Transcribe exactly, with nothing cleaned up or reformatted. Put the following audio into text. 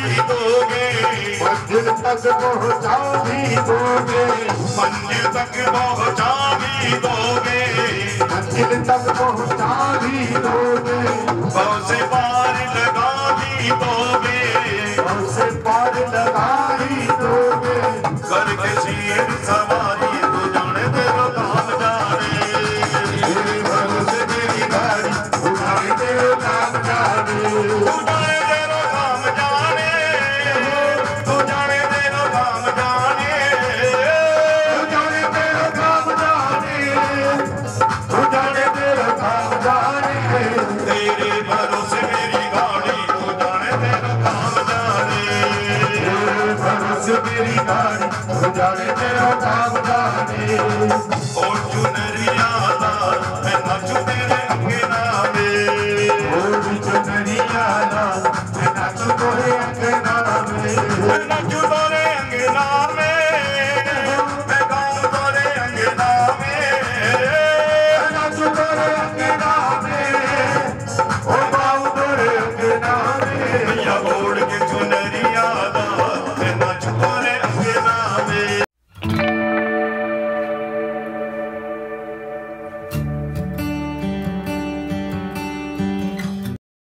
भी दोगे, मंजिल तक पहुंचा भी दोगे, मंजिल तक पहुंचा भी दोगे, मंजिल तक पहुंचा भी दोगे, बहु से पार लगा भी दोगे, बहु से पार लगा ही दोगे, करके शीर सवारी तू जाने तेरा काम जाने, मेरे भरोसे मेरी गाड़ी उठाए तेरे नाम जाने।